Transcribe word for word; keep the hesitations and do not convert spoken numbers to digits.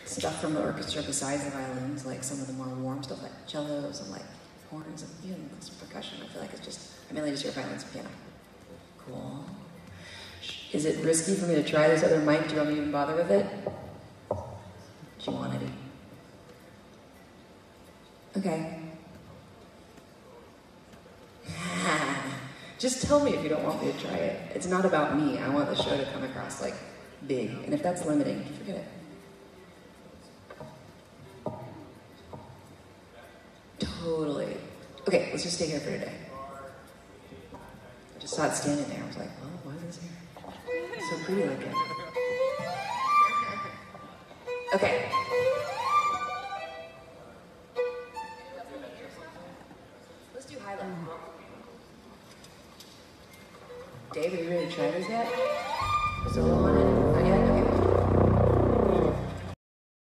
stuff from the orchestra besides the violins, like some of the more warm stuff like cellos and like horns and even some percussion. I feel like it's just, I mainly just hear violins and piano. Cool. Is it risky for me to try this other mic? Do you want me to even bother with it? Do you want it? Okay. Just tell me if you don't want me to try it. It's not about me. I want the show to come across like big. And if that's limiting, forget it. Totally. Okay, let's just stay here for today. I just saw it standing there. I was like, well, why is this here? It's so pretty looking. Okay.